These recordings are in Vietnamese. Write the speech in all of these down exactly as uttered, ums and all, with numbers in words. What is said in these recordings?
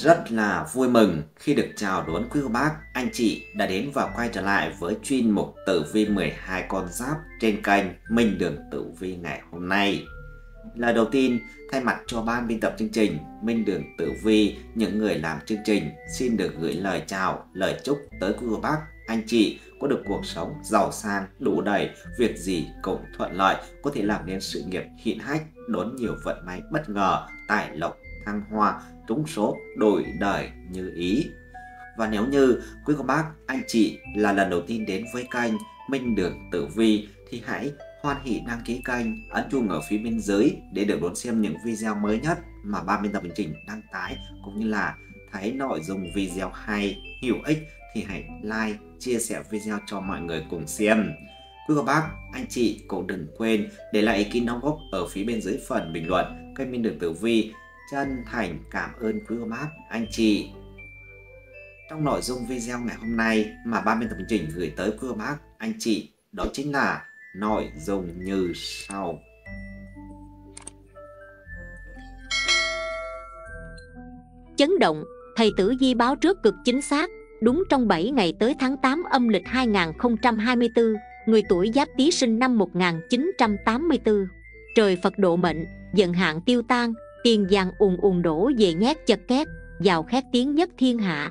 Rất là vui mừng khi được chào đón quý cô bác, anh chị đã đến và quay trở lại với chuyên mục tử vi mười hai con giáp trên kênh Minh Đường Tử Vi ngày hôm nay. Lời đầu tiên, thay mặt cho ban biên tập chương trình Minh Đường Tử Vi, những người làm chương trình xin được gửi lời chào, lời chúc tới quý cô bác, anh chị có được cuộc sống giàu sang, đủ đầy, việc gì cũng thuận lợi, có thể làm nên sự nghiệp hiển hách, đón nhiều vận may bất ngờ, tài lộc, thăng hoa, trúng số, đổi đời như ý. Và nếu như quý cô bác, anh chị là lần đầu tiên đến với kênh Minh Đường Tử Vi thì hãy hoan hỷ đăng ký kênh, ấn chuông ở phía bên dưới để được đón xem những video mới nhất mà ban biên tập chương trình đăng tải, cũng như là thấy nội dung video hay, hữu ích thì hãy like, chia sẻ video cho mọi người cùng xem. Quý cô bác, anh chị cũng đừng quên để lại ý kiến đóng góp ở phía bên dưới phần bình luận. Kênh Minh Đường Tử Vi chân thành cảm ơn quý cô bác, anh chị. Trong nội dung video ngày hôm nay mà ban biên tập chương trình gửi tới quý cô bác, anh chị, đó chính là nội dung như sau. Chấn động, thầy Tử Vi báo trước cực chính xác, đúng trong bảy ngày tới tháng tám âm lịch hai nghìn không trăm hai mươi tư, người tuổi Giáp Tý sinh năm một nghìn chín trăm tám mươi tư. Trời Phật độ mệnh, vận hạn tiêu tan, tiền vàng ùn ùn đổ về nhét chật két, giàu khét tiếng nhất thiên hạ.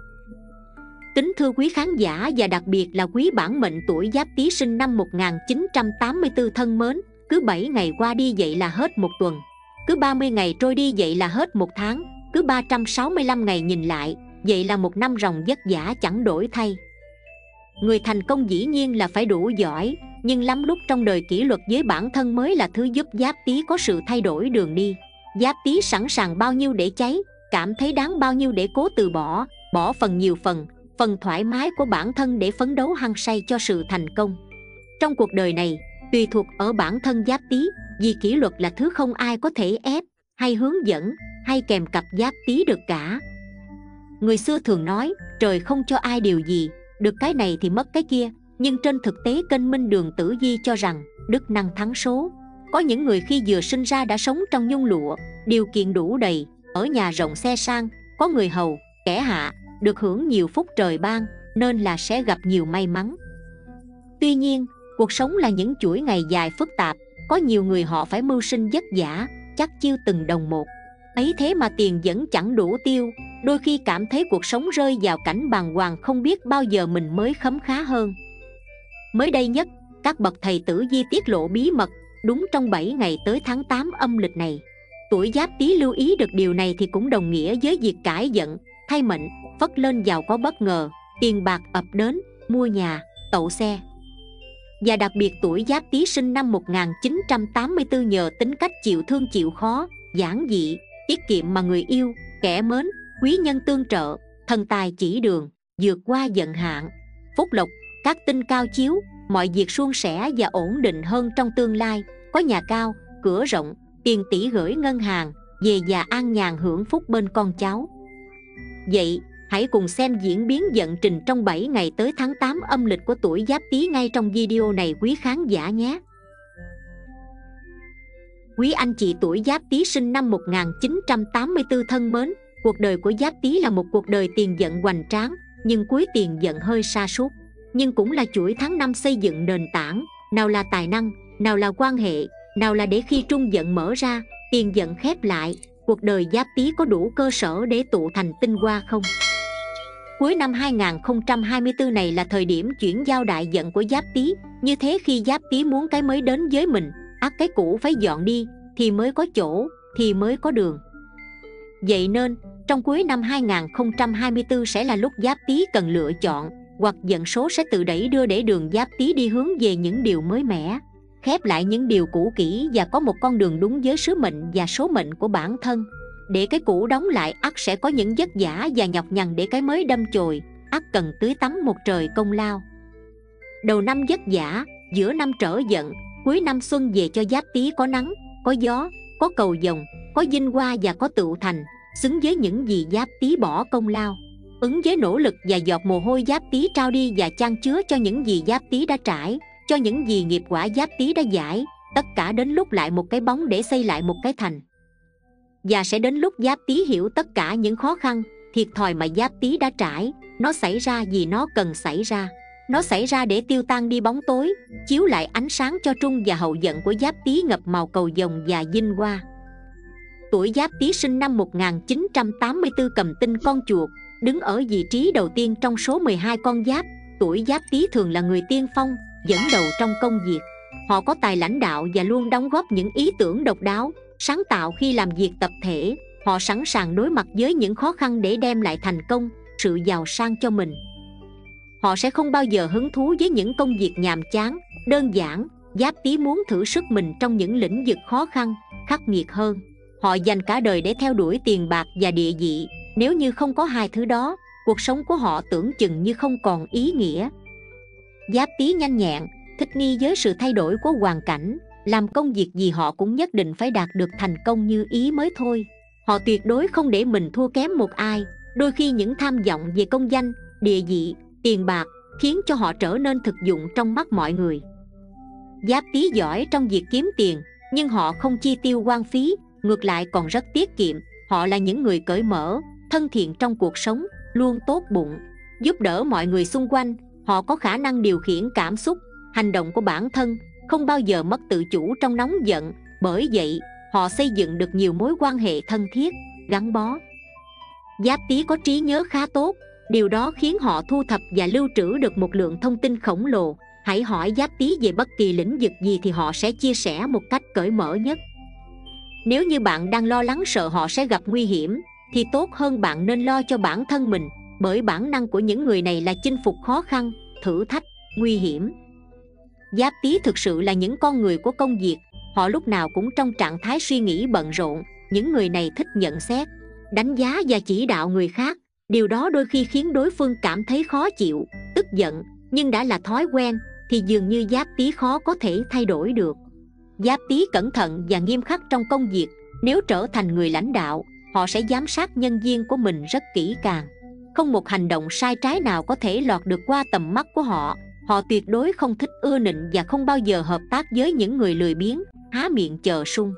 Kính thưa quý khán giả và đặc biệt là quý bản mệnh tuổi Giáp Tý sinh năm một nghìn chín trăm tám mươi tư thân mến, cứ bảy ngày qua đi vậy là hết một tuần, cứ ba mươi ngày trôi đi vậy là hết một tháng, cứ ba trăm sáu mươi lăm ngày nhìn lại, vậy là một năm ròng vất vả chẳng đổi thay. Người thành công dĩ nhiên là phải đủ giỏi, nhưng lắm lúc trong đời kỷ luật với bản thân mới là thứ giúp Giáp Tý có sự thay đổi đường đi. Giáp Tý sẵn sàng bao nhiêu để cháy, cảm thấy đáng bao nhiêu để cố từ bỏ, bỏ phần nhiều phần, phần thoải mái của bản thân để phấn đấu hăng say cho sự thành công. Trong cuộc đời này, tùy thuộc ở bản thân Giáp Tý, vì kỷ luật là thứ không ai có thể ép, hay hướng dẫn, hay kèm cặp Giáp Tý được cả. Người xưa thường nói, trời không cho ai điều gì, được cái này thì mất cái kia, nhưng trên thực tế kênh Minh Đường Tử Vi cho rằng, đức năng thắng số. Có những người khi vừa sinh ra đã sống trong nhung lụa, điều kiện đủ đầy, ở nhà rộng xe sang, có người hầu, kẻ hạ, được hưởng nhiều phúc trời ban, nên là sẽ gặp nhiều may mắn. Tuy nhiên, cuộc sống là những chuỗi ngày dài phức tạp, có nhiều người họ phải mưu sinh vất vả, chắc chiêu từng đồng một. Ấy thế mà tiền vẫn chẳng đủ tiêu, đôi khi cảm thấy cuộc sống rơi vào cảnh bàng hoàng, không biết bao giờ mình mới khấm khá hơn. Mới đây nhất, các bậc thầy Tử Vi tiết lộ bí mật, đúng trong bảy ngày tới tháng tám âm lịch này. Tuổi Giáp Tý lưu ý được điều này thì cũng đồng nghĩa với việc cải vận, thay mệnh, phất lên giàu có bất ngờ, tiền bạc ập đến, mua nhà, tậu xe. Và đặc biệt tuổi Giáp Tý sinh năm một nghìn chín trăm tám mươi tư nhờ tính cách chịu thương chịu khó, giản dị, tiết kiệm mà người yêu, kẻ mến, quý nhân tương trợ, thần tài chỉ đường, vượt qua vận hạn, phúc lộc, các tinh cao chiếu, mọi việc suôn sẻ và ổn định hơn trong tương lai, có nhà cao, cửa rộng, tiền tỷ gửi ngân hàng, về già an nhàn hưởng phúc bên con cháu. Vậy, hãy cùng xem diễn biến vận trình trong bảy ngày tới tháng tám âm lịch của tuổi Giáp Tý ngay trong video này quý khán giả nhé. Quý anh chị tuổi Giáp Tý sinh năm một nghìn chín trăm tám mươi tư thân mến, cuộc đời của Giáp Tý là một cuộc đời tiền vận hoành tráng, nhưng cuối tiền vận hơi sa sút. Nhưng cũng là chuỗi tháng năm xây dựng nền tảng, nào là tài năng, nào là quan hệ, nào là để khi trung vận mở ra, tiền vận khép lại, cuộc đời Giáp Tý có đủ cơ sở để tụ thành tinh hoa không? Cuối năm hai nghìn không trăm hai mươi tư này là thời điểm chuyển giao đại vận của Giáp Tý, như thế khi Giáp Tý muốn cái mới đến với mình, ắt cái cũ phải dọn đi, thì mới có chỗ, thì mới có đường. Vậy nên, trong cuối năm hai nghìn không trăm hai mươi tư sẽ là lúc Giáp Tý cần lựa chọn, hoặc vận số sẽ tự đẩy đưa để đường Giáp Tý đi hướng về những điều mới mẻ, khép lại những điều cũ kỹ và có một con đường đúng với sứ mệnh và số mệnh của bản thân. Để cái cũ đóng lại ắt sẽ có những vất vả và nhọc nhằn để cái mới đâm chồi, ắt cần tưới tắm một trời công lao. Đầu năm vất vả, giữa năm trở vận, cuối năm xuân về cho Giáp Tý có nắng, có gió, có cầu vồng, có vinh hoa và có tựu thành, xứng với những gì Giáp Tý bỏ công lao, ứng với nỗ lực và giọt mồ hôi Giáp Tý trao đi và chan chứa cho những gì Giáp Tý đã trải, cho những gì nghiệp quả Giáp Tý đã giải, tất cả đến lúc lại một cái bóng để xây lại một cái thành. Và sẽ đến lúc Giáp Tý hiểu tất cả những khó khăn, thiệt thòi mà Giáp Tý đã trải. Nó xảy ra vì nó cần xảy ra. Nó xảy ra để tiêu tan đi bóng tối, chiếu lại ánh sáng cho trung và hậu vận của Giáp Tý ngập màu cầu vồng và vinh hoa. Tuổi Giáp Tý sinh năm một nghìn chín trăm tám mươi tư cầm tinh con chuột, đứng ở vị trí đầu tiên trong số mười hai con giáp. Tuổi Giáp Tý thường là người tiên phong, dẫn đầu trong công việc. Họ có tài lãnh đạo và luôn đóng góp những ý tưởng độc đáo, sáng tạo khi làm việc tập thể. Họ sẵn sàng đối mặt với những khó khăn để đem lại thành công, sự giàu sang cho mình. Họ sẽ không bao giờ hứng thú với những công việc nhàm chán, đơn giản. Giáp Tý muốn thử sức mình trong những lĩnh vực khó khăn, khắc nghiệt hơn. Họ dành cả đời để theo đuổi tiền bạc và địa vị. Nếu như không có hai thứ đó, cuộc sống của họ tưởng chừng như không còn ý nghĩa. Giáp Tý nhanh nhẹn, thích nghi với sự thay đổi của hoàn cảnh. Làm công việc gì họ cũng nhất định phải đạt được thành công như ý mới thôi. Họ tuyệt đối không để mình thua kém một ai. Đôi khi những tham vọng về công danh, địa vị, tiền bạc khiến cho họ trở nên thực dụng trong mắt mọi người. Giáp Tý giỏi trong việc kiếm tiền, nhưng họ không chi tiêu hoang phí, ngược lại còn rất tiết kiệm. Họ là những người cởi mở, thân thiện trong cuộc sống, luôn tốt bụng, giúp đỡ mọi người xung quanh. Họ có khả năng điều khiển cảm xúc, hành động của bản thân, không bao giờ mất tự chủ trong nóng giận. Bởi vậy, họ xây dựng được nhiều mối quan hệ thân thiết, gắn bó. Giáp Tý có trí nhớ khá tốt, điều đó khiến họ thu thập và lưu trữ được một lượng thông tin khổng lồ. Hãy hỏi Giáp Tý về bất kỳ lĩnh vực gì thì họ sẽ chia sẻ một cách cởi mở nhất. Nếu như bạn đang lo lắng sợ họ sẽ gặp nguy hiểm, thì tốt hơn bạn nên lo cho bản thân mình, bởi bản năng của những người này là chinh phục khó khăn, thử thách, nguy hiểm. Giáp Tý thực sự là những con người của công việc. Họ lúc nào cũng trong trạng thái suy nghĩ bận rộn. Những người này thích nhận xét, đánh giá và chỉ đạo người khác. Điều đó đôi khi khiến đối phương cảm thấy khó chịu, tức giận. Nhưng đã là thói quen thì dường như Giáp Tý khó có thể thay đổi được. Giáp Tý cẩn thận và nghiêm khắc trong công việc. Nếu trở thành người lãnh đạo, họ sẽ giám sát nhân viên của mình rất kỹ càng. Không một hành động sai trái nào có thể lọt được qua tầm mắt của họ. Họ tuyệt đối không thích ưa nịnh và không bao giờ hợp tác với những người lười biếng, há miệng chờ sung.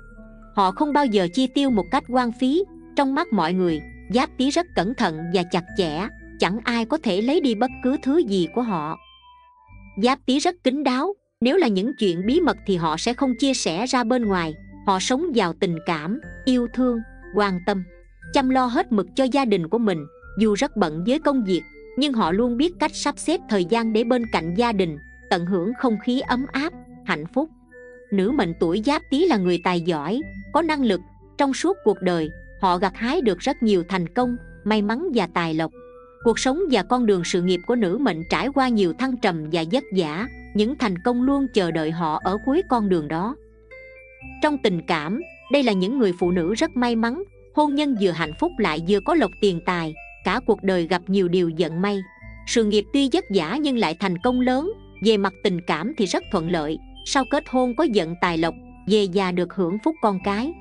Họ không bao giờ chi tiêu một cách hoang phí. Trong mắt mọi người, Giáp Tý rất cẩn thận và chặt chẽ. Chẳng ai có thể lấy đi bất cứ thứ gì của họ. Giáp Tý rất kín đáo. Nếu là những chuyện bí mật thì họ sẽ không chia sẻ ra bên ngoài. Họ sống giàu tình cảm, yêu thương, quan tâm, chăm lo hết mực cho gia đình của mình. Dù rất bận với công việc, nhưng họ luôn biết cách sắp xếp thời gian để bên cạnh gia đình, tận hưởng không khí ấm áp, hạnh phúc. Nữ mệnh tuổi Giáp Tý là người tài giỏi, có năng lực. Trong suốt cuộc đời, họ gặt hái được rất nhiều thành công, may mắn và tài lộc. Cuộc sống và con đường sự nghiệp của nữ mệnh trải qua nhiều thăng trầm và vất vả. Những thành công luôn chờ đợi họ ở cuối con đường đó. Trong tình cảm, đây là những người phụ nữ rất may mắn. Hôn nhân vừa hạnh phúc lại vừa có lộc tiền tài. Cả cuộc đời gặp nhiều điều vận may. Sự nghiệp tuy vất vả nhưng lại thành công lớn. Về mặt tình cảm thì rất thuận lợi. Sau kết hôn có vận tài lộc, về già được hưởng phúc con cái.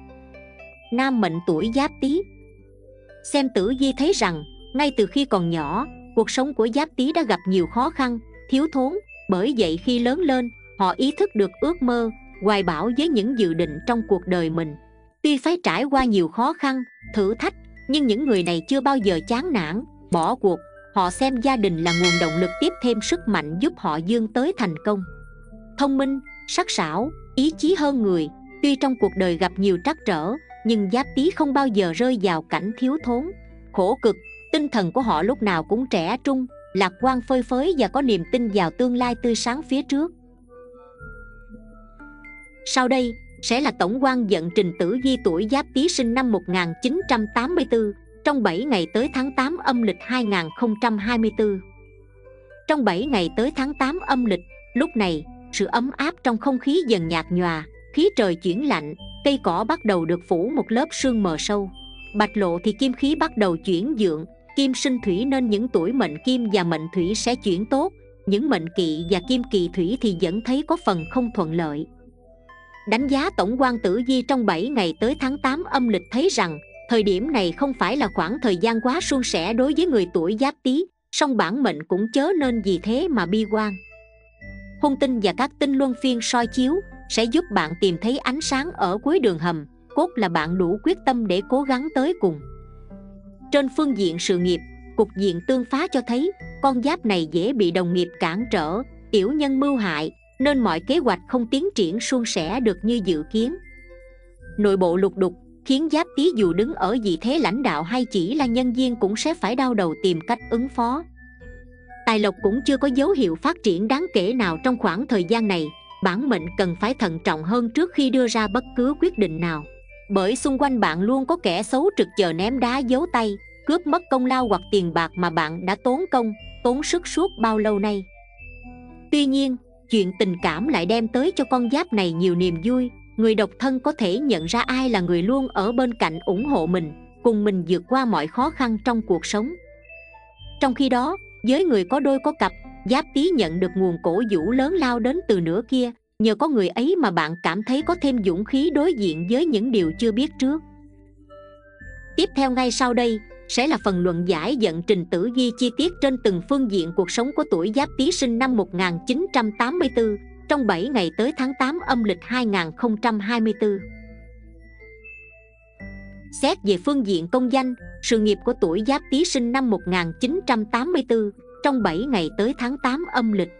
Nam mệnh tuổi Giáp Tý. Xem tử vi thấy rằng, ngay từ khi còn nhỏ, cuộc sống của Giáp Tý đã gặp nhiều khó khăn, thiếu thốn. Bởi vậy khi lớn lên, họ ý thức được ước mơ, hoài bão với những dự định trong cuộc đời mình. Tuy phải trải qua nhiều khó khăn, thử thách, nhưng những người này chưa bao giờ chán nản, bỏ cuộc. Họ xem gia đình là nguồn động lực tiếp thêm sức mạnh giúp họ vươn tới thành công. Thông minh, sắc sảo, ý chí hơn người. Tuy trong cuộc đời gặp nhiều trắc trở, nhưng Giáp Tý không bao giờ rơi vào cảnh thiếu thốn, khổ cực. Tinh thần của họ lúc nào cũng trẻ trung, lạc quan phơi phới và có niềm tin vào tương lai tươi sáng phía trước. Sau đây sẽ là tổng quan vận trình tử vi tuổi Giáp Tý sinh năm một nghìn chín trăm tám mươi tư trong bảy ngày tới tháng tám âm lịch hai nghìn không trăm hai mươi tư. Trong bảy ngày tới tháng tám âm lịch, lúc này sự ấm áp trong không khí dần nhạt nhòa, khí trời chuyển lạnh, cây cỏ bắt đầu được phủ một lớp sương mờ sâu. Bạch lộ thì kim khí bắt đầu chuyển dượng. Kim sinh thủy nên những tuổi mệnh kim và mệnh thủy sẽ chuyển tốt. Những mệnh kỵ và kim kỳ thủy thì vẫn thấy có phần không thuận lợi. Đánh giá tổng quan tử vi trong bảy ngày tới tháng tám âm lịch thấy rằng, thời điểm này không phải là khoảng thời gian quá suôn sẻ đối với người tuổi Giáp Tý, song bản mệnh cũng chớ nên vì thế mà bi quan. Hung tinh và các tinh luân phiên soi chiếu sẽ giúp bạn tìm thấy ánh sáng ở cuối đường hầm, cốt là bạn đủ quyết tâm để cố gắng tới cùng. Trên phương diện sự nghiệp, cục diện tương phá cho thấy con giáp này dễ bị đồng nghiệp cản trở, tiểu nhân mưu hại, nên mọi kế hoạch không tiến triển suôn sẻ được như dự kiến. Nội bộ lục đục khiến Giáp Tý dù đứng ở vị thế lãnh đạo hay chỉ là nhân viên cũng sẽ phải đau đầu tìm cách ứng phó. Tài lộc cũng chưa có dấu hiệu phát triển đáng kể nào trong khoảng thời gian này. Bản mệnh cần phải thận trọng hơn trước khi đưa ra bất cứ quyết định nào, bởi xung quanh bạn luôn có kẻ xấu trực chờ ném đá giấu tay, cướp mất công lao hoặc tiền bạc mà bạn đã tốn công, tốn sức suốt bao lâu nay. Tuy nhiên, chuyện tình cảm lại đem tới cho con giáp này nhiều niềm vui. Người độc thân có thể nhận ra ai là người luôn ở bên cạnh ủng hộ mình, cùng mình vượt qua mọi khó khăn trong cuộc sống. Trong khi đó, với người có đôi có cặp, Giáp Tý nhận được nguồn cổ vũ lớn lao đến từ nửa kia. Nhờ có người ấy mà bạn cảm thấy có thêm dũng khí đối diện với những điều chưa biết trước. Tiếp theo ngay sau đây sẽ là phần luận giải vận trình tử vi chi tiết trên từng phương diện cuộc sống của tuổi Giáp Tý sinh năm một nghìn chín trăm tám mươi tư trong bảy ngày tới tháng tám âm lịch hai nghìn không trăm hai mươi tư. Xét về phương diện công danh, sự nghiệp của tuổi Giáp Tý sinh năm một nghìn chín trăm tám mươi tư trong bảy ngày tới tháng tám âm lịch.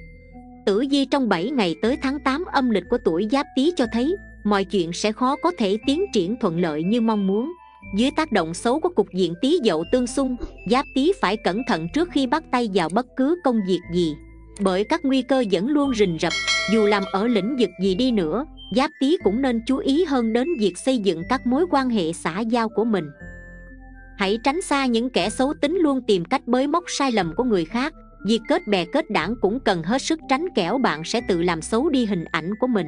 Tử vi trong bảy ngày tới tháng tám âm lịch của tuổi Giáp Tý cho thấy mọi chuyện sẽ khó có thể tiến triển thuận lợi như mong muốn. Dưới tác động xấu của cục diện Tý Dậu tương xung, Giáp Tý phải cẩn thận trước khi bắt tay vào bất cứ công việc gì, bởi các nguy cơ vẫn luôn rình rập. Dù làm ở lĩnh vực gì đi nữa, Giáp Tý cũng nên chú ý hơn đến việc xây dựng các mối quan hệ xã giao của mình. Hãy tránh xa những kẻ xấu tính luôn tìm cách bới móc sai lầm của người khác. Việc kết bè kết đảng cũng cần hết sức tránh, kẻo bạn sẽ tự làm xấu đi hình ảnh của mình.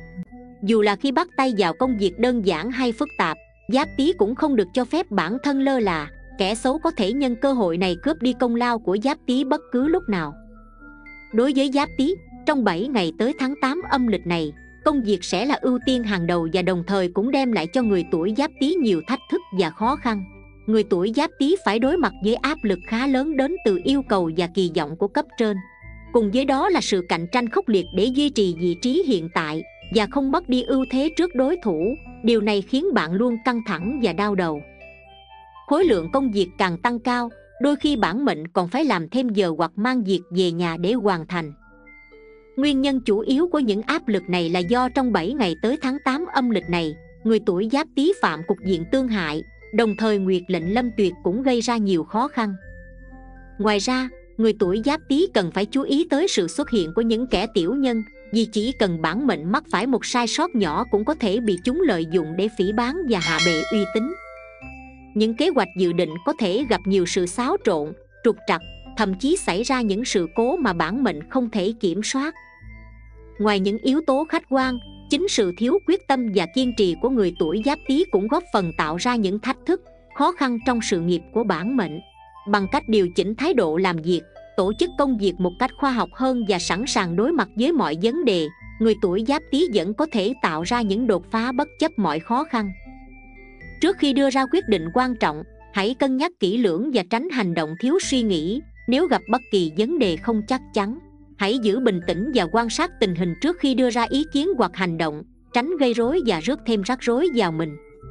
Dù là khi bắt tay vào công việc đơn giản hay phức tạp, Giáp Tý cũng không được cho phép bản thân lơ là. Kẻ xấu có thể nhân cơ hội này cướp đi công lao của Giáp Tý bất cứ lúc nào. Đối với Giáp Tý, trong bảy ngày tới tháng tám âm lịch này, công việc sẽ là ưu tiên hàng đầu và đồng thời cũng đem lại cho người tuổi Giáp Tý nhiều thách thức và khó khăn. Người tuổi Giáp Tý phải đối mặt với áp lực khá lớn đến từ yêu cầu và kỳ vọng của cấp trên. Cùng với đó là sự cạnh tranh khốc liệt để duy trì vị trí hiện tại và không mất đi ưu thế trước đối thủ. Điều này khiến bạn luôn căng thẳng và đau đầu. Khối lượng công việc càng tăng cao, đôi khi bản mệnh còn phải làm thêm giờ hoặc mang việc về nhà để hoàn thành. Nguyên nhân chủ yếu của những áp lực này là do trong bảy ngày tới tháng tám âm lịch này, người tuổi Giáp Tý phạm cục diện tương hại. Đồng thời nguyệt lệnh lâm tuyệt cũng gây ra nhiều khó khăn. Ngoài ra, người tuổi Giáp Tý cần phải chú ý tới sự xuất hiện của những kẻ tiểu nhân, vì chỉ cần bản mệnh mắc phải một sai sót nhỏ cũng có thể bị chúng lợi dụng để phỉ báng và hạ bệ uy tín. Những kế hoạch dự định có thể gặp nhiều sự xáo trộn, trục trặc, thậm chí xảy ra những sự cố mà bản mệnh không thể kiểm soát. Ngoài những yếu tố khách quan, chính sự thiếu quyết tâm và kiên trì của người tuổi Giáp Tý cũng góp phần tạo ra những thách thức, khó khăn trong sự nghiệp của bản mệnh. Bằng cách điều chỉnh thái độ làm việc, tổ chức công việc một cách khoa học hơn và sẵn sàng đối mặt với mọi vấn đề, người tuổi Giáp Tý vẫn có thể tạo ra những đột phá bất chấp mọi khó khăn. Trước khi đưa ra quyết định quan trọng, hãy cân nhắc kỹ lưỡng và tránh hành động thiếu suy nghĩ. Nếu gặp bất kỳ vấn đề không chắc chắn, hãy giữ bình tĩnh và quan sát tình hình trước khi đưa ra ý kiến hoặc hành động, tránh gây rối và rước thêm rắc rối vào mình.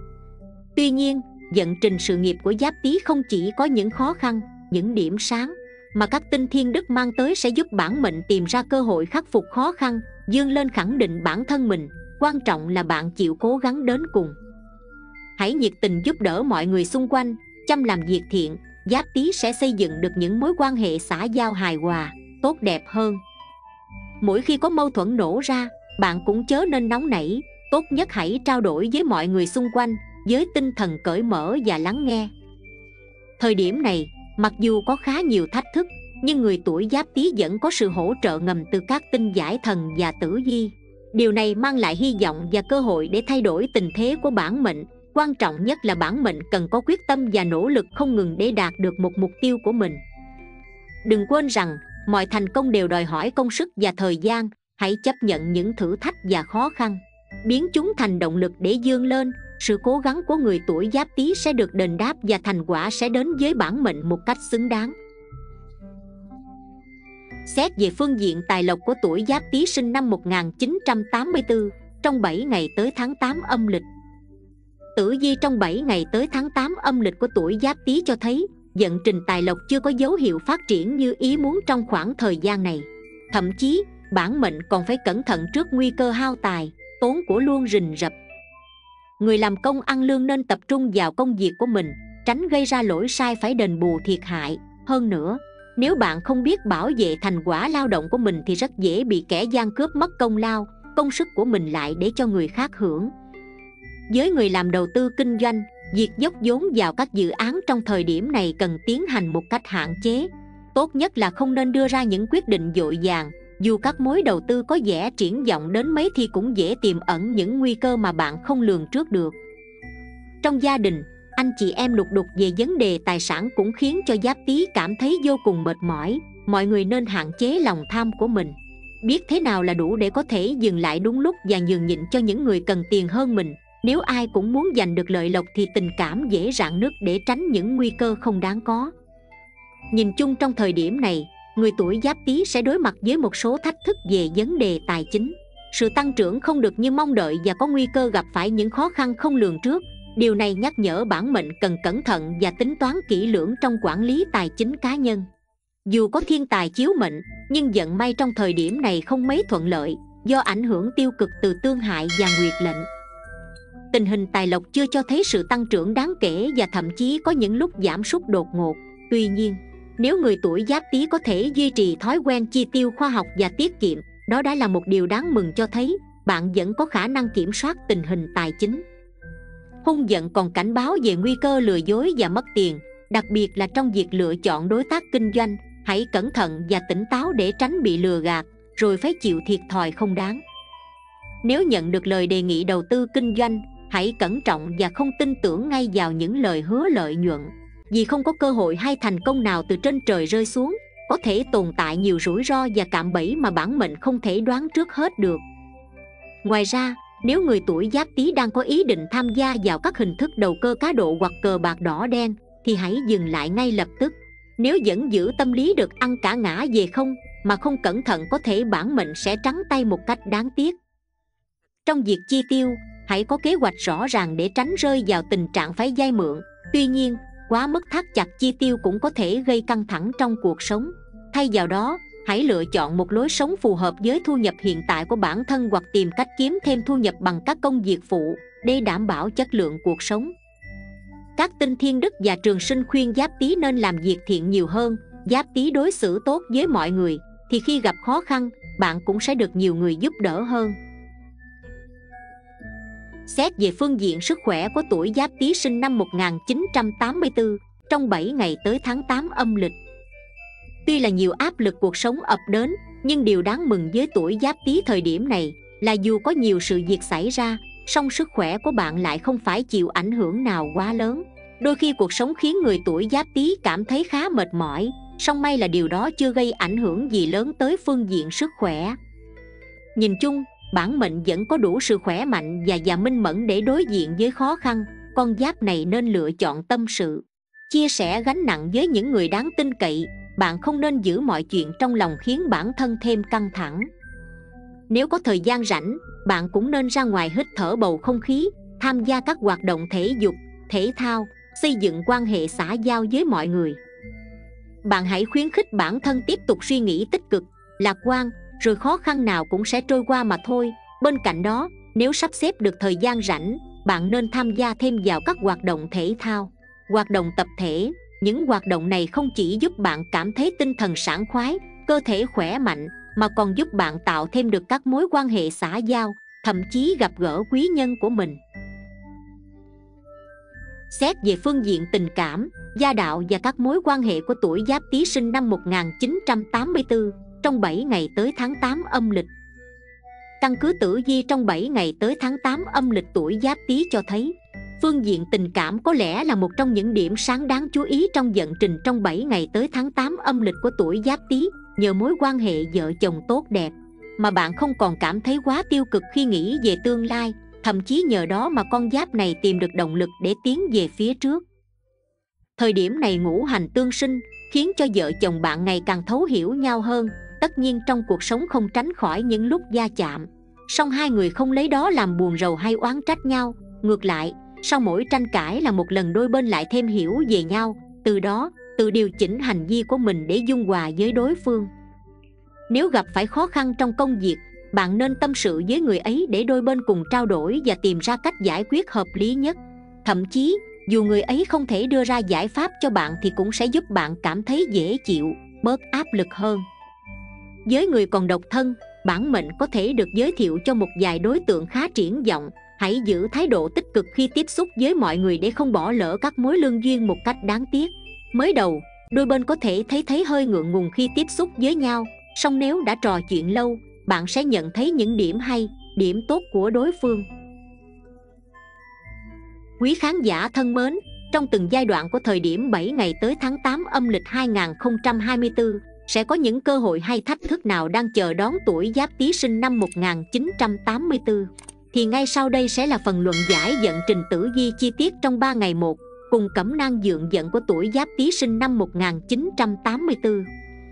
Tuy nhiên, vận trình sự nghiệp của Giáp Tý không chỉ có những khó khăn, những điểm sáng, mà các tinh thiên đức mang tới sẽ giúp bản mệnh tìm ra cơ hội khắc phục khó khăn, vươn lên khẳng định bản thân mình. Quan trọng là bạn chịu cố gắng đến cùng. Hãy nhiệt tình giúp đỡ mọi người xung quanh, chăm làm việc thiện, Giáp Tý sẽ xây dựng được những mối quan hệ xã giao hài hòa, tốt đẹp hơn. Mỗi khi có mâu thuẫn nổ ra, bạn cũng chớ nên nóng nảy, tốt nhất hãy trao đổi với mọi người xung quanh với tinh thần cởi mở và lắng nghe. Thời điểm này, mặc dù có khá nhiều thách thức, nhưng người tuổi Giáp Tý vẫn có sự hỗ trợ ngầm từ các tinh giải thần và tử vi. Điều này mang lại hy vọng và cơ hội để thay đổi tình thế của bản mệnh. Quan trọng nhất là bản mệnh cần có quyết tâm và nỗ lực không ngừng để đạt được một mục tiêu của mình. Đừng quên rằng, mọi thành công đều đòi hỏi công sức và thời gian. Hãy chấp nhận những thử thách và khó khăn, biến chúng thành động lực để vươn lên. Sự cố gắng của người tuổi Giáp Tý sẽ được đền đáp và thành quả sẽ đến với bản mệnh một cách xứng đáng. Xét về phương diện tài lộc của tuổi Giáp Tý sinh năm một nghìn chín trăm tám mươi tư trong bảy ngày tới tháng tám âm lịch. tử vi trong bảy ngày tới tháng tám âm lịch của tuổi Giáp Tý cho thấy vận trình tài lộc chưa có dấu hiệu phát triển như ý muốn trong khoảng thời gian này. Thậm chí, bản mệnh còn phải cẩn thận trước nguy cơ hao tài, tốn của luôn rình rập. Người làm công ăn lương nên tập trung vào công việc của mình, tránh gây ra lỗi sai phải đền bù thiệt hại. Hơn nữa, nếu bạn không biết bảo vệ thành quả lao động của mình thì rất dễ bị kẻ gian cướp mất công lao, công sức của mình lại để cho người khác hưởng. Với người làm đầu tư kinh doanh, việc dốc vốn vào các dự án trong thời điểm này cần tiến hành một cách hạn chế. Tốt nhất là không nên đưa ra những quyết định vội vàng, dù các mối đầu tư có vẻ triển vọng đến mấy thì cũng dễ tiềm ẩn những nguy cơ mà bạn không lường trước được. Trong gia đình, anh chị em lục đục về vấn đề tài sản cũng khiến cho Giáp Tý cảm thấy vô cùng mệt mỏi. Mọi người nên hạn chế lòng tham của mình, biết thế nào là đủ để có thể dừng lại đúng lúc và nhường nhịn cho những người cần tiền hơn mình. Nếu ai cũng muốn giành được lợi lộc thì tình cảm dễ rạn nứt để tránh những nguy cơ không đáng có. Nhìn chung trong thời điểm này, người tuổi Giáp Tý sẽ đối mặt với một số thách thức về vấn đề tài chính. Sự tăng trưởng không được như mong đợi và có nguy cơ gặp phải những khó khăn không lường trước. Điều này nhắc nhở bản mệnh cần cẩn thận và tính toán kỹ lưỡng trong quản lý tài chính cá nhân. Dù có thiên tài chiếu mệnh, nhưng vận may trong thời điểm này không mấy thuận lợi do ảnh hưởng tiêu cực từ tương hại và nguyệt lệnh. Tình hình tài lộc chưa cho thấy sự tăng trưởng đáng kể và thậm chí có những lúc giảm sút đột ngột. Tuy nhiên, nếu người tuổi Giáp Tý có thể duy trì thói quen chi tiêu khoa học và tiết kiệm, đó đã là một điều đáng mừng cho thấy bạn vẫn có khả năng kiểm soát tình hình tài chính. Hung vận còn cảnh báo về nguy cơ lừa dối và mất tiền, đặc biệt là trong việc lựa chọn đối tác kinh doanh. Hãy cẩn thận và tỉnh táo để tránh bị lừa gạt, rồi phải chịu thiệt thòi không đáng. Nếu nhận được lời đề nghị đầu tư kinh doanh, hãy cẩn trọng và không tin tưởng ngay vào những lời hứa lợi nhuận, vì không có cơ hội hay thành công nào từ trên trời rơi xuống. Có thể tồn tại nhiều rủi ro và cạm bẫy mà bản mệnh không thể đoán trước hết được. Ngoài ra, nếu người tuổi Giáp Tý đang có ý định tham gia vào các hình thức đầu cơ cá độ hoặc cờ bạc đỏ đen thì hãy dừng lại ngay lập tức. Nếu vẫn giữ tâm lý được ăn cả ngã về không mà không cẩn thận, có thể bản mệnh sẽ trắng tay một cách đáng tiếc. Trong việc chi tiêu, hãy có kế hoạch rõ ràng để tránh rơi vào tình trạng phải vay mượn. Tuy nhiên, quá mức thắt chặt chi tiêu cũng có thể gây căng thẳng trong cuộc sống. Thay vào đó, hãy lựa chọn một lối sống phù hợp với thu nhập hiện tại của bản thân hoặc tìm cách kiếm thêm thu nhập bằng các công việc phụ để đảm bảo chất lượng cuộc sống. Các tinh thiên đức và trường sinh khuyên Giáp Tý nên làm việc thiện nhiều hơn. Giáp Tý đối xử tốt với mọi người thì khi gặp khó khăn, bạn cũng sẽ được nhiều người giúp đỡ hơn. Xét về phương diện sức khỏe của tuổi Giáp Tý sinh năm một nghìn chín trăm tám mươi tư, trong bảy ngày tới tháng tám âm lịch. Tuy là nhiều áp lực cuộc sống ập đến, nhưng điều đáng mừng với tuổi Giáp Tý thời điểm này là dù có nhiều sự việc xảy ra, song sức khỏe của bạn lại không phải chịu ảnh hưởng nào quá lớn. Đôi khi cuộc sống khiến người tuổi Giáp Tý cảm thấy khá mệt mỏi, song may là điều đó chưa gây ảnh hưởng gì lớn tới phương diện sức khỏe. Nhìn chung, bản mệnh vẫn có đủ sự khỏe mạnh và và minh mẫn để đối diện với khó khăn. Con giáp này nên lựa chọn tâm sự, chia sẻ gánh nặng với những người đáng tin cậy. Bạn không nên giữ mọi chuyện trong lòng khiến bản thân thêm căng thẳng. Nếu có thời gian rảnh, bạn cũng nên ra ngoài hít thở bầu không khí, tham gia các hoạt động thể dục, thể thao, xây dựng quan hệ xã giao với mọi người. Bạn hãy khuyến khích bản thân tiếp tục suy nghĩ tích cực, lạc quan, rồi khó khăn nào cũng sẽ trôi qua mà thôi. Bên cạnh đó, nếu sắp xếp được thời gian rảnh, bạn nên tham gia thêm vào các hoạt động thể thao, hoạt động tập thể. Những hoạt động này không chỉ giúp bạn cảm thấy tinh thần sảng khoái, cơ thể khỏe mạnh, mà còn giúp bạn tạo thêm được các mối quan hệ xã giao, thậm chí gặp gỡ quý nhân của mình. Xét về phương diện tình cảm, gia đạo và các mối quan hệ của tuổi Giáp Tý sinh năm một nghìn chín trăm tám mươi tư, trong bảy ngày tới tháng tám âm lịch. Căn cứ tử vi trong bảy ngày tới tháng tám âm lịch tuổi Giáp Tý cho thấy, phương diện tình cảm có lẽ là một trong những điểm sáng đáng chú ý trong vận trình trong bảy ngày tới tháng tám âm lịch của tuổi Giáp Tý. Nhờ mối quan hệ vợ chồng tốt đẹp mà bạn không còn cảm thấy quá tiêu cực khi nghĩ về tương lai. Thậm chí nhờ đó mà con giáp này tìm được động lực để tiến về phía trước. Thời điểm này ngũ hành tương sinh khiến cho vợ chồng bạn ngày càng thấu hiểu nhau hơn. Tất nhiên trong cuộc sống không tránh khỏi những lúc va chạm, song hai người không lấy đó làm buồn rầu hay oán trách nhau. Ngược lại, sau mỗi tranh cãi là một lần đôi bên lại thêm hiểu về nhau, từ đó tự điều chỉnh hành vi của mình để dung hòa với đối phương. Nếu gặp phải khó khăn trong công việc, bạn nên tâm sự với người ấy để đôi bên cùng trao đổi và tìm ra cách giải quyết hợp lý nhất. Thậm chí, dù người ấy không thể đưa ra giải pháp cho bạn thì cũng sẽ giúp bạn cảm thấy dễ chịu, bớt áp lực hơn. Với người còn độc thân, bản mệnh có thể được giới thiệu cho một vài đối tượng khá triển vọng. Hãy giữ thái độ tích cực khi tiếp xúc với mọi người để không bỏ lỡ các mối lương duyên một cách đáng tiếc. Mới đầu, đôi bên có thể thấy thấy hơi ngượng ngùng khi tiếp xúc với nhau, song nếu đã trò chuyện lâu, bạn sẽ nhận thấy những điểm hay, điểm tốt của đối phương. Quý khán giả thân mến, trong từng giai đoạn của thời điểm bảy ngày tới tháng tám âm lịch hai nghìn không trăm hai mươi tư, sẽ có những cơ hội hay thách thức nào đang chờ đón tuổi Giáp Tý sinh năm một nghìn chín trăm tám mươi tư? Thì ngay sau đây sẽ là phần luận giải vận trình tử vi chi tiết trong ba ngày một cùng cẩm nang dượng vận của tuổi Giáp Tý sinh năm một nghìn chín trăm tám mươi tư.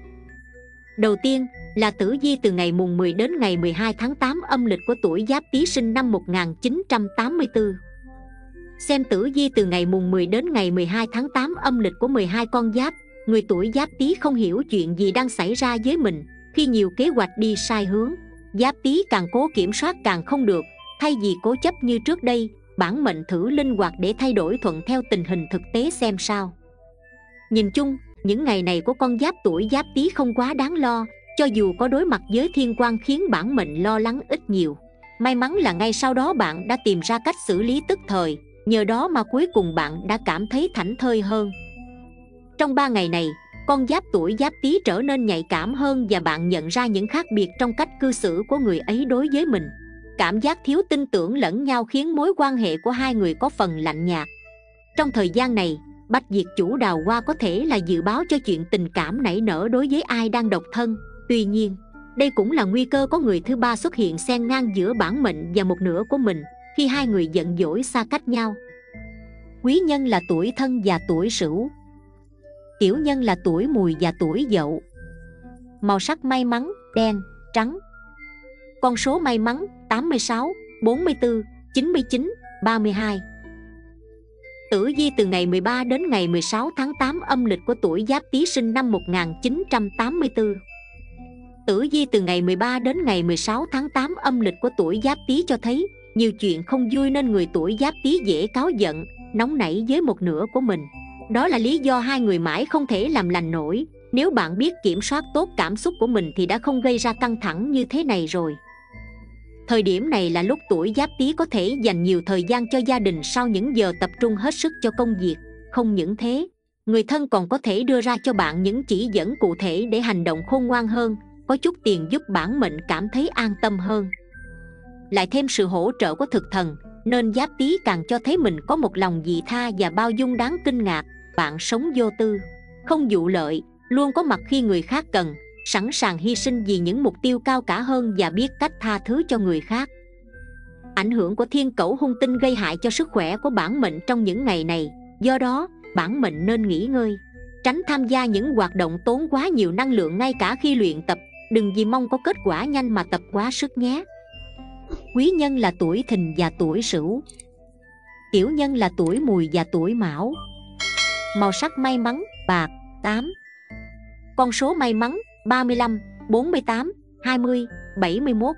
Đầu tiên là tử vi từ ngày mùng mười đến ngày mười hai tháng tám âm lịch của tuổi Giáp Tý sinh năm một nghìn chín trăm tám mươi tư. Xem tử vi từ ngày mùng mười đến ngày mười hai tháng tám âm lịch của mười hai con giáp, người tuổi Giáp Tý không hiểu chuyện gì đang xảy ra với mình khi nhiều kế hoạch đi sai hướng. Giáp Tý càng cố kiểm soát càng không được. Thay vì cố chấp như trước đây, bản mệnh thử linh hoạt để thay đổi thuận theo tình hình thực tế xem sao. Nhìn chung, những ngày này của con giáp tuổi Giáp Tý không quá đáng lo, cho dù có đối mặt với thiên quan khiến bản mệnh lo lắng ít nhiều. May mắn là ngay sau đó bạn đã tìm ra cách xử lý tức thời, nhờ đó mà cuối cùng bạn đã cảm thấy thảnh thơi hơn. Trong ba ngày này, con giáp tuổi Giáp Tý trở nên nhạy cảm hơn và bạn nhận ra những khác biệt trong cách cư xử của người ấy đối với mình. Cảm giác thiếu tin tưởng lẫn nhau khiến mối quan hệ của hai người có phần lạnh nhạt. Trong thời gian này, bách diệt chủ đào hoa có thể là dự báo cho chuyện tình cảm nảy nở đối với ai đang độc thân. Tuy nhiên, đây cũng là nguy cơ có người thứ ba xuất hiện xen ngang giữa bản mệnh và một nửa của mình khi hai người giận dỗi xa cách nhau. Quý nhân là tuổi Thân và tuổi Sửu. Tiểu nhân là tuổi Mùi và tuổi Dậu. Màu sắc may mắn đen, trắng. Con số may mắn tám mươi sáu, bốn mươi tư, chín mươi chín, ba mươi hai. Tử vi từ ngày mười ba đến ngày mười sáu tháng tám âm lịch của tuổi Giáp Tý sinh năm một nghìn chín trăm tám mươi tư. Tử vi từ ngày mười ba đến ngày mười sáu tháng tám âm lịch của tuổi Giáp Tý cho thấy nhiều chuyện không vui nên người tuổi Giáp Tý dễ cáu giận, nóng nảy với một nửa của mình. Đó là lý do hai người mãi không thể làm lành nổi. Nếu bạn biết kiểm soát tốt cảm xúc của mình thì đã không gây ra căng thẳng như thế này rồi. Thời điểm này là lúc tuổi Giáp Tý có thể dành nhiều thời gian cho gia đình sau những giờ tập trung hết sức cho công việc. Không những thế, người thân còn có thể đưa ra cho bạn những chỉ dẫn cụ thể để hành động khôn ngoan hơn, có chút tiền giúp bản mệnh cảm thấy an tâm hơn. Lại thêm sự hỗ trợ của thực thần, nên Giáp Tý càng cho thấy mình có một lòng vị tha và bao dung đáng kinh ngạc. Bạn sống vô tư, không vụ lợi, luôn có mặt khi người khác cần, sẵn sàng hy sinh vì những mục tiêu cao cả hơn và biết cách tha thứ cho người khác. Ảnh hưởng của thiên cẩu hung tinh gây hại cho sức khỏe của bản mệnh trong những ngày này. Do đó, bản mệnh nên nghỉ ngơi, tránh tham gia những hoạt động tốn quá nhiều năng lượng ngay cả khi luyện tập. Đừng vì mong có kết quả nhanh mà tập quá sức nhé. Quý nhân là tuổi Thìn và tuổi Sửu. Tiểu nhân là tuổi Mùi và tuổi Mão. Màu sắc may mắn bạc, tám. Con số may mắn ba mươi lăm, bốn mươi tám, hai mươi, bảy mươi mốt.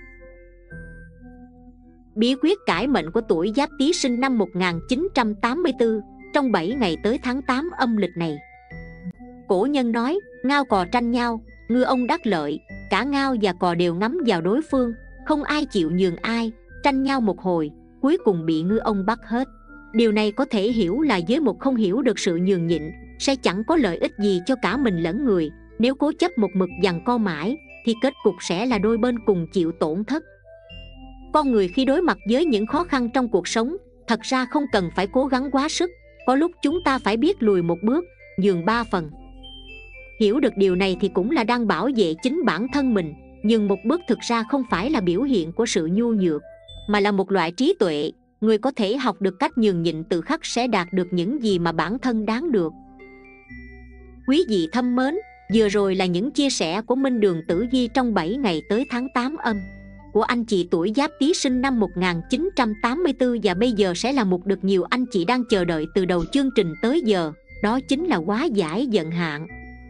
Bí quyết cải mệnh của tuổi Giáp Tý sinh năm một nghìn chín trăm tám mươi tư trong bảy ngày tới tháng tám âm lịch này. Cổ nhân nói, ngao cò tranh nhau, ngư ông đắc lợi. Cả ngao và cò đều ngắm vào đối phương, không ai chịu nhường ai, tranh nhau một hồi, cuối cùng bị ngư ông bắt hết. Điều này có thể hiểu là với một không hiểu được sự nhường nhịn, sẽ chẳng có lợi ích gì cho cả mình lẫn người. Nếu cố chấp một mực giằng co mãi, thì kết cục sẽ là đôi bên cùng chịu tổn thất. Con người khi đối mặt với những khó khăn trong cuộc sống, thật ra không cần phải cố gắng quá sức. Có lúc chúng ta phải biết lùi một bước, nhường ba phần. Hiểu được điều này thì cũng là đang bảo vệ chính bản thân mình. Nhưng một bước thực ra không phải là biểu hiện của sự nhu nhược, mà là một loại trí tuệ. Người có thể học được cách nhường nhịn tự khắc sẽ đạt được những gì mà bản thân đáng được. Quý vị thân mến, vừa rồi là những chia sẻ của Minh Đường Tử Vi trong bảy ngày tới tháng tám âm. của anh chị tuổi Giáp Tý sinh năm một nghìn chín trăm tám mươi tư, và bây giờ sẽ là một được nhiều anh chị đang chờ đợi từ đầu chương trình tới giờ, đó chính là hóa giải vận hạn.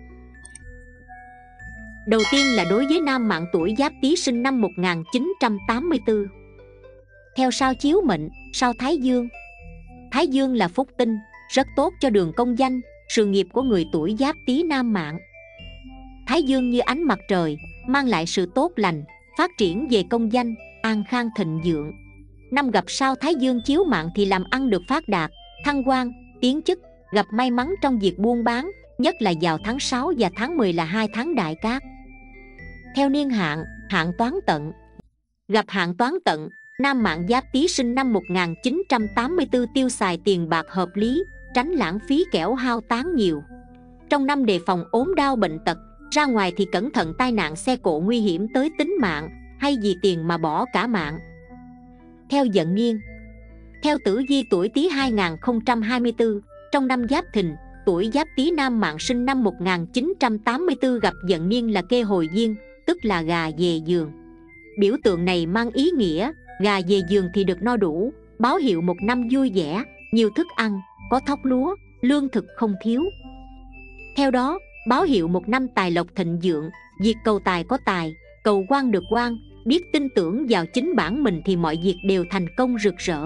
Đầu tiên là đối với nam mạng tuổi Giáp Tý sinh năm một nghìn chín trăm tám mươi tư. Theo sao chiếu mệnh, sao Thái Dương. Thái Dương là phúc tinh, rất tốt cho đường công danh, sự nghiệp của người tuổi Giáp Tý nam mạng. Thái Dương như ánh mặt trời, mang lại sự tốt lành, phát triển về công danh, an khang thịnh vượng. Năm gặp sao Thái Dương chiếu mạng thì làm ăn được phát đạt, thăng quan, tiến chức, gặp may mắn trong việc buôn bán, nhất là vào tháng sáu và tháng mười là hai tháng đại cát. Theo niên hạn, hạn toán tận. Gặp hạn toán tận, nam mạng Giáp Tý sinh năm một nghìn chín trăm tám mươi tư tiêu xài tiền bạc hợp lý, tránh lãng phí kẻo hao tán nhiều. Trong năm đề phòng ốm đau bệnh tật, ra ngoài thì cẩn thận tai nạn xe cộ nguy hiểm tới tính mạng, hay vì tiền mà bỏ cả mạng. Theo vận niên. Theo tử vi tuổi Tý hai nghìn không trăm hai mươi tư, trong năm Giáp Thìn, tuổi Giáp Tý nam mạng sinh năm một nghìn chín trăm tám mươi tư gặp vận niên là kê hồi diên, tức là gà về giường. Biểu tượng này mang ý nghĩa gà về giường thì được no đủ, báo hiệu một năm vui vẻ, nhiều thức ăn, có thóc lúa, lương thực không thiếu. Theo đó, báo hiệu một năm tài lộc thịnh vượng, việc cầu tài có tài, cầu quan được quan, biết tin tưởng vào chính bản mình thì mọi việc đều thành công rực rỡ.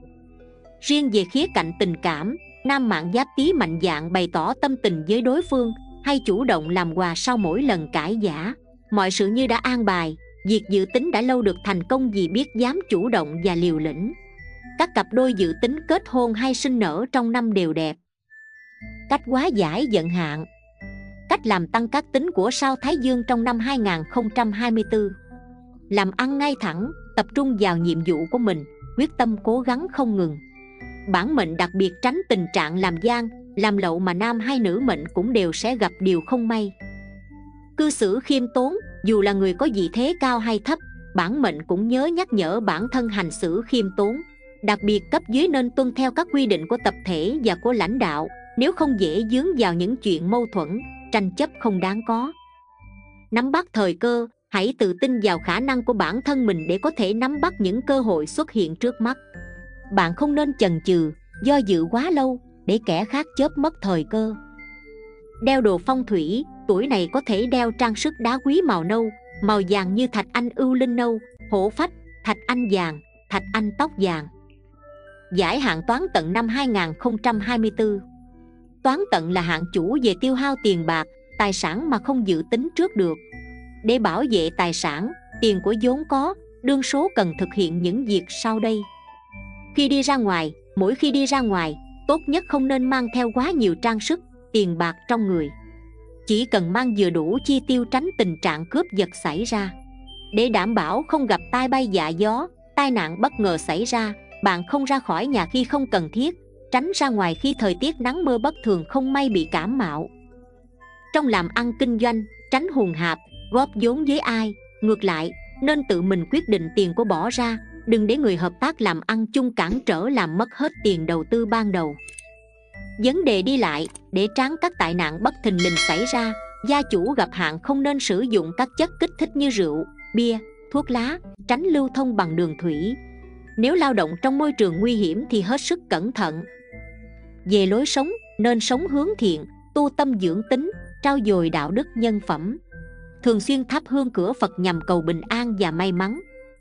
Riêng về khía cạnh tình cảm, nam mạng Giáp Tý mạnh dạn bày tỏ tâm tình với đối phương, hay chủ động làm quà sau mỗi lần cãi vã. Mọi sự như đã an bài, việc dự tính đã lâu được thành công vì biết dám chủ động và liều lĩnh. Các cặp đôi dự tính kết hôn hay sinh nở trong năm đều đẹp. Cách hóa giải vận hạn. Cách làm tăng các tính của sao Thái Dương trong năm hai nghìn không trăm hai mươi tư. Làm ăn ngay thẳng, tập trung vào nhiệm vụ của mình, quyết tâm cố gắng không ngừng. Bản mệnh đặc biệt tránh tình trạng làm gian, làm lậu mà nam hay nữ mệnh cũng đều sẽ gặp điều không may. Cư xử khiêm tốn, dù là người có vị thế cao hay thấp, bản mệnh cũng nhớ nhắc nhở bản thân hành xử khiêm tốn. Đặc biệt cấp dưới nên tuân theo các quy định của tập thể và của lãnh đạo, nếu không dễ vướng vào những chuyện mâu thuẫn, tranh chấp không đáng có. Nắm bắt thời cơ, hãy tự tin vào khả năng của bản thân mình để có thể nắm bắt những cơ hội xuất hiện trước mắt. Bạn không nên chần chừ, do dự quá lâu để kẻ khác chớp mất thời cơ. Đeo đồ phong thủy, tuổi này có thể đeo trang sức đá quý màu nâu, màu vàng như thạch anh ưu linh nâu, hổ phách, thạch anh vàng, thạch anh tóc vàng. Giải hạn toán tận năm hai nghìn không trăm hai mươi tư. Toán tận là hạn chủ về tiêu hao tiền bạc, tài sản mà không dự tính trước được. Để bảo vệ tài sản, tiền của vốn có, đương số cần thực hiện những việc sau đây. Khi đi ra ngoài, mỗi khi đi ra ngoài, tốt nhất không nên mang theo quá nhiều trang sức, tiền bạc trong người. Chỉ cần mang vừa đủ chi tiêu tránh tình trạng cướp giật xảy ra. Để đảm bảo không gặp tai bay dạ gió, tai nạn bất ngờ xảy ra, bạn không ra khỏi nhà khi không cần thiết, tránh ra ngoài khi thời tiết nắng mưa bất thường không may bị cảm mạo. Trong làm ăn kinh doanh, tránh hùn hạp, góp vốn với ai, ngược lại, nên tự mình quyết định tiền của bỏ ra, đừng để người hợp tác làm ăn chung cản trở làm mất hết tiền đầu tư ban đầu. Vấn đề đi lại, để tránh các tai nạn bất thình lình xảy ra, gia chủ gặp hạn không nên sử dụng các chất kích thích như rượu, bia, thuốc lá, tránh lưu thông bằng đường thủy. Nếu lao động trong môi trường nguy hiểm thì hết sức cẩn thận. Về lối sống, nên sống hướng thiện, tu tâm dưỡng tính, trau dồi đạo đức nhân phẩm. Thường xuyên thắp hương cửa Phật nhằm cầu bình an và may mắn.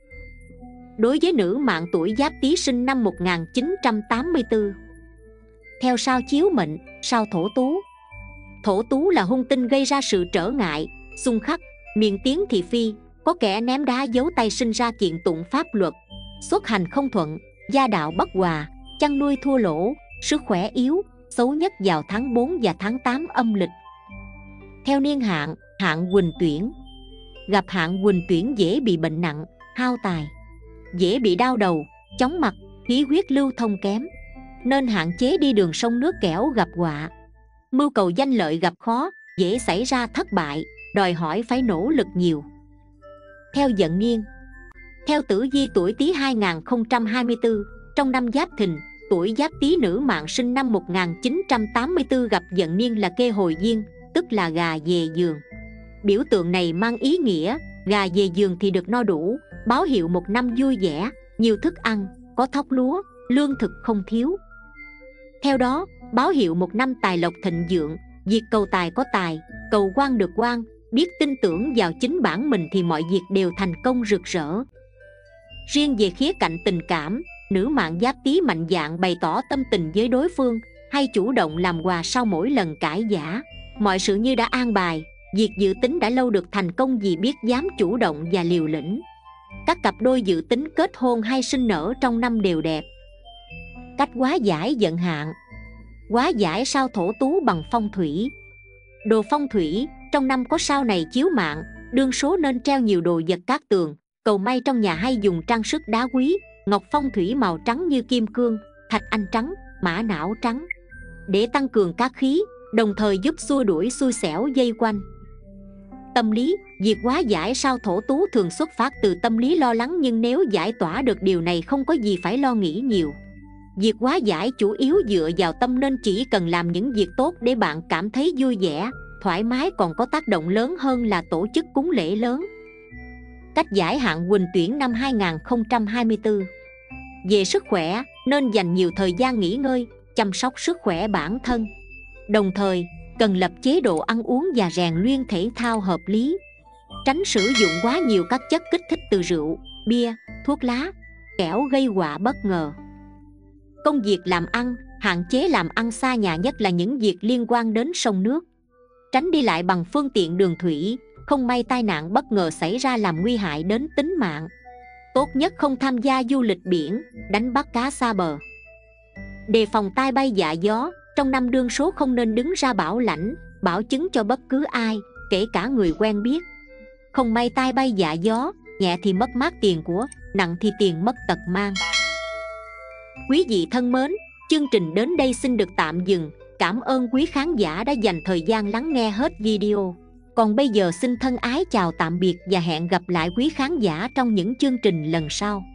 Đối với nữ mạng tuổi Giáp Tý sinh năm một nghìn chín trăm tám mươi tư. Theo sao chiếu mệnh, sao Thổ Tú. Thổ Tú là hung tinh gây ra sự trở ngại, xung khắc, miệng tiếng thị phi, có kẻ ném đá giấu tay sinh ra kiện tụng pháp luật, xuất hành không thuận, gia đạo bất hòa, chăn nuôi thua lỗ, sức khỏe yếu, xấu nhất vào tháng tư và tháng tám âm lịch. Theo niên hạn, hạn Quỳnh Tuyển. Gặp hạn Quỳnh Tuyển dễ bị bệnh nặng, hao tài, dễ bị đau đầu, chóng mặt, khí huyết lưu thông kém, nên hạn chế đi đường sông nước kẻo gặp họa. Mưu cầu danh lợi gặp khó, dễ xảy ra thất bại, đòi hỏi phải nỗ lực nhiều. Theo vận niên. Theo tử vi tuổi Tý hai nghìn không trăm hai mươi tư, trong năm Giáp Thìn, tuổi Giáp Tý nữ mạng sinh năm một nghìn chín trăm tám mươi tư gặp vận niên là kê hồi diên, tức là gà về giường. Biểu tượng này mang ý nghĩa gà về giường thì được no đủ, báo hiệu một năm vui vẻ, nhiều thức ăn, có thóc lúa, lương thực không thiếu. Theo đó, báo hiệu một năm tài lộc thịnh vượng, việc cầu tài có tài, cầu quan được quan, biết tin tưởng vào chính bản mình thì mọi việc đều thành công rực rỡ. Riêng về khía cạnh tình cảm, nữ mạng Giáp Tý mạnh dạn bày tỏ tâm tình với đối phương, hay chủ động làm quà sau mỗi lần cãi vã. Mọi sự như đã an bài, việc dự tính đã lâu được thành công vì biết dám chủ động và liều lĩnh. Các cặp đôi dự tính kết hôn hay sinh nở trong năm đều đẹp. Cách hóa giải vận hạn. Hóa giải sao thổ tú bằng phong thủy. Đồ phong thủy, trong năm có sao này chiếu mạng, đương số nên treo nhiều đồ vật cát tường, cầu may trong nhà hay dùng trang sức đá quý, ngọc phong thủy màu trắng như kim cương, thạch anh trắng, mã não trắng, để tăng cường cát khí, đồng thời giúp xua đuổi xui xẻo dây quanh. Tâm lý, việc hóa giải sao thổ tú thường xuất phát từ tâm lý lo lắng, nhưng nếu giải tỏa được điều này không có gì phải lo nghĩ nhiều. Việc hóa giải chủ yếu dựa vào tâm nên chỉ cần làm những việc tốt để bạn cảm thấy vui vẻ, thoải mái, còn có tác động lớn hơn là tổ chức cúng lễ lớn. Cách giải hạn Quỳnh tuyển năm hai không hai tư. Về sức khỏe, nên dành nhiều thời gian nghỉ ngơi, chăm sóc sức khỏe bản thân. Đồng thời, cần lập chế độ ăn uống và rèn luyện thể thao hợp lý. Tránh sử dụng quá nhiều các chất kích thích từ rượu, bia, thuốc lá, kẻo gây họa bất ngờ. Công việc làm ăn, hạn chế làm ăn xa nhà, nhất là những việc liên quan đến sông nước. Tránh đi lại bằng phương tiện đường thủy, không may tai nạn bất ngờ xảy ra làm nguy hại đến tính mạng. Tốt nhất không tham gia du lịch biển, đánh bắt cá xa bờ. Đề phòng tai bay dạ gió, trong năm đương số không nên đứng ra bảo lãnh, bảo chứng cho bất cứ ai, kể cả người quen biết. Không may tai bay dạ gió, nhẹ thì mất mát tiền của, nặng thì tiền mất tật mang. Quý vị thân mến, chương trình đến đây xin được tạm dừng. Cảm ơn quý khán giả đã dành thời gian lắng nghe hết video. Còn bây giờ xin thân ái chào tạm biệt và hẹn gặp lại quý khán giả trong những chương trình lần sau.